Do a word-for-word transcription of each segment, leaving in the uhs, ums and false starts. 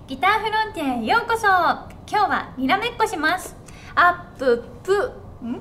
ギターフロンティアへようこそ。今日はにらめっこします。アッププん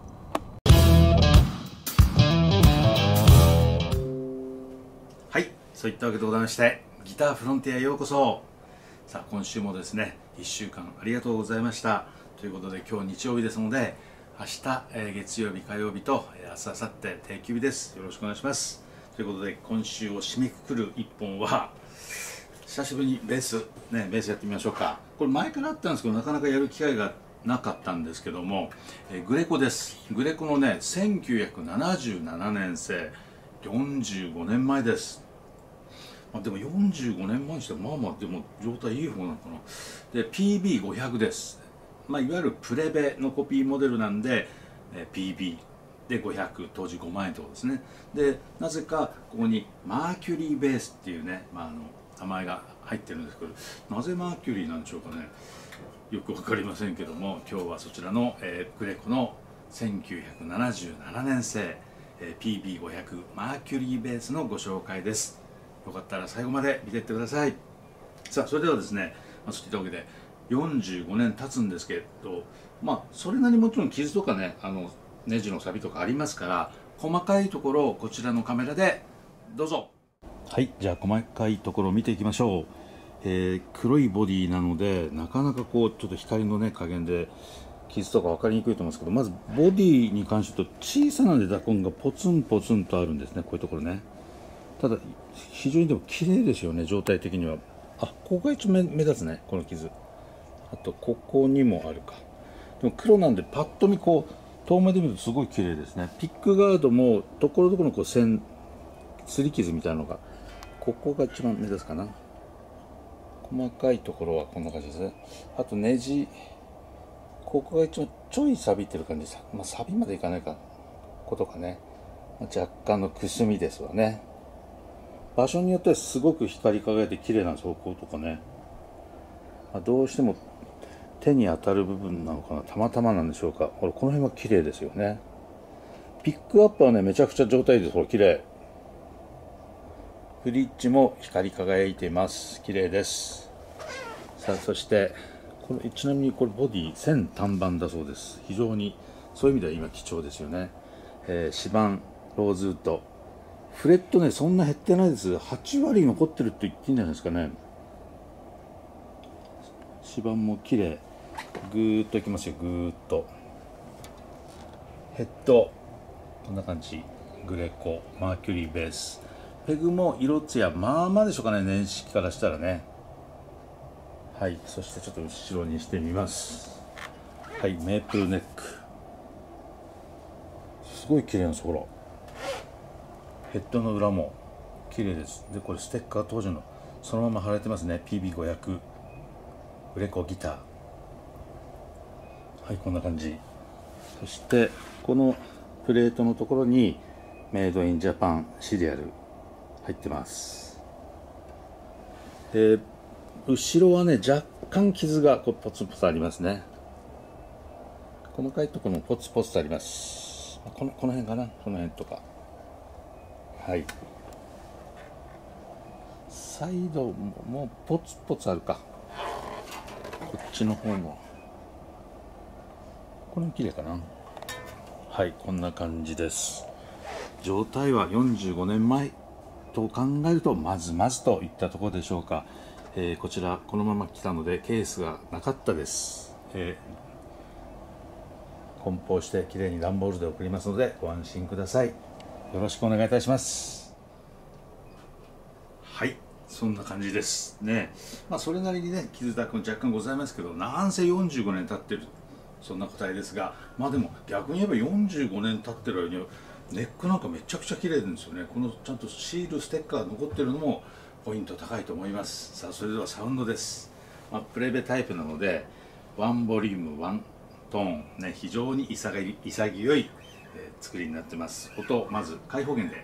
はい、そういったわけでございまして、ギターフロンティアへようこそ。さあ、今週もですねいっしゅうかんありがとうございましたということで、今日日曜日ですので、明日、えー、月曜日火曜日と、えー、明日明後日定休日です。よろしくお願いします。ということで、今週を締めくくる一本は久しぶりにベースね、ベースやってみましょうか。これ前からあったんですけど、なかなかやる機会がなかったんですけども、えー、グレコです。グレコのね、せんきゅうひゃくななじゅうななねん製、よんじゅうごねんまえです。まあ、でもよんじゅうごねんまえにしてはまあまあでも状態いい方なのかな。で ピービーごひゃく です。まあ、いわゆるプレベのコピーモデルなんで、えー、ピービー でごひゃく、当時ごまんえんということですね。でなぜかここにマーキュリーベースっていうね、まあ、あの名前が入ってるんですけど、なぜマーキュリーなんでしょうかね。よく分かりませんけども、今日はそちらの、えー、グレコのせんきゅうひゃくななじゅうななねん製、えー、ピービーごひゃく マーキュリーベースのご紹介です。よかったら最後まで見ていってください。さあ、それではですね、まあ、そういったわけでよんじゅうごねん経つんですけど、まあそれなりにもちろん傷とかね、あのネジの錆とかありますから、細かいところをこちらのカメラでどうぞ。はい、じゃあ細かいところを見ていきましょう。えー、黒いボディなので、なかなかこうちょっと光のね加減で傷とか分かりにくいと思うんですけど、まずボディに関して言うと小さなネタ痕がポツンポツンとあるんですね。こういうところね。ただ非常にでも綺麗ですよね、状態的には。あ、ここが一番目立つね、この傷。あとここにもあるか。でも黒なんでパッと見こう遠目で見るとすごい綺麗ですね。ピックガードもところどころのこう線、擦り傷みたいなのが、ここが一番目立つかな。細かいところはこんな感じですね。あとネジ、ここが一番ちょい錆びてる感じです。まあ錆びまでいかないかことかね、まあ、若干のくすみですわね。場所によってはすごく光り輝いて綺麗な走行とかね、まあ、どうしても手に当たる部分なのかな、たまたまなんでしょうか。これこの辺は綺麗ですよね。ピックアップはねめちゃくちゃ状態いいです。これ綺麗。フリッジも光り輝いています。綺麗です。さあ、そしてこれちなみにこれボディ線単板だそうです。非常にそういう意味では今貴重ですよね。えー、指板ローズウッド、フレットねそんな減ってないです。はちわり残ってるって言っていいんじゃないですかね。指板も綺麗。ぐーっといきますよ、ぐーっと。ヘッドこんな感じ。グレコマーキュリーベース。ペグも色艶まあまあでしょうかね、年式からしたらね。はい、そしてちょっと後ろにしてみます。はい、メープルネックすごい綺麗なんです。ほら、ヘッドの裏も綺麗です。でこれステッカー当時のそのまま貼られてますね。 ピービーごひゃく グレコギター。はい、こんな感じ。そしてこのプレートのところにメイドインジャパンシリアル入ってます。で後ろはね若干傷がこうポツポツありますね。細かいところもポツポツとあります。このこの辺かな、この辺とか。はい、サイドももうポツポツあるか。こっちの方もこれも綺麗かな。はい、こんな感じです。状態はよんじゅうごねんまえと考えるとまずまずといったところでしょうか。えー、こちらこのまま来たのでケースがなかったです。えー、梱包してきれいに段ボールで送りますのでご安心ください。よろしくお願いいたします。はい、そんな感じですね。まあそれなりにね傷だく若干ございますけど、なんせよんじゅうごねん経ってる、そんな答えですが、まあでも逆に言えばよんじゅうごねん経ってる間にネックなんかめちゃくちゃ綺麗なんですよね。このちゃんとシールステッカー残ってるのもポイント高いと思います。さあ、それではサウンドです。まあ、プレベタイプなのでワンボリュームワントーンね、非常に潔い、潔い、えー、作りになってます。音まず開放弦で。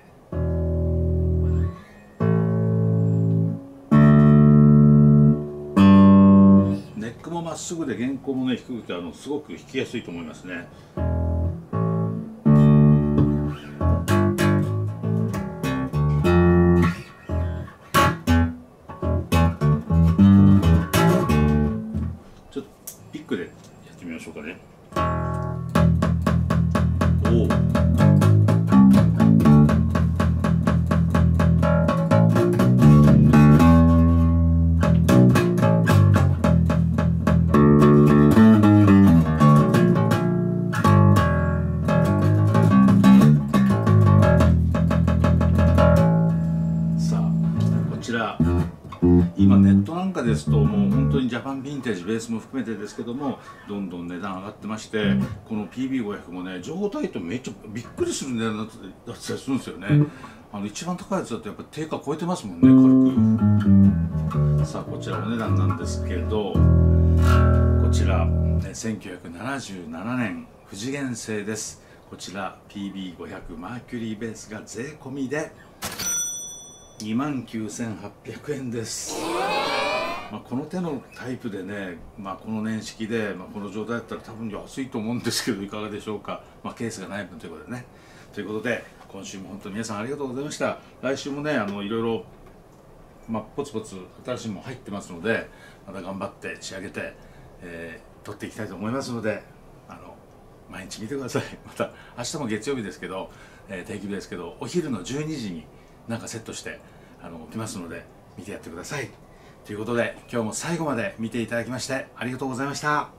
ネックもまっすぐで弦高もね低くて、あのすごく弾きやすいと思いますね。 まあ、ネットなんかですともう本当にジャパンヴィンテージベースも含めてですけどもどんどん値段上がってまして、この ピービーごひゃく もね状態とめっちゃびっくりする値段だったりするんですよね。あの一番高いやつだとやっぱ定価超えてますもんね、軽く。さあこちらお値段なんですけど、こちら、ね、せんきゅうひゃくななじゅうななねん富士原製です。こちら ピービーごひゃく マーキュリーベースが税込みでにまんきゅうせんはっぴゃくえんです。まあ、この手のタイプでね、まあ、この年式で、まあ、この状態だったら多分安いと思うんですけどいかがでしょうか。まあ、ケースがない分ということでね。ということで今週も本当に皆さんありがとうございました。来週もねあのいろいろ、まあ、ポツポツ新しいもの入ってますのでまた頑張って仕上げて、えー、撮っていきたいと思いますのであの毎日見てください。また明日も月曜日ですけど、えー、定期日ですけどお昼のじゅうにじになんかセットしてあの起きますので見てやってください。ということで今日も最後まで見ていただきましてありがとうございました。